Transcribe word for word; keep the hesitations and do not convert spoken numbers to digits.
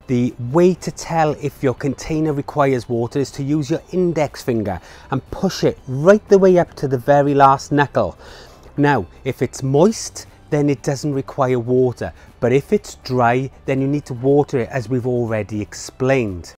The way to tell if your container requires water is to use your index finger and push it right the way up to the very last knuckle. Now, if it's moist, then it doesn't require water, but if it's dry, then you need to water it, as we've already explained.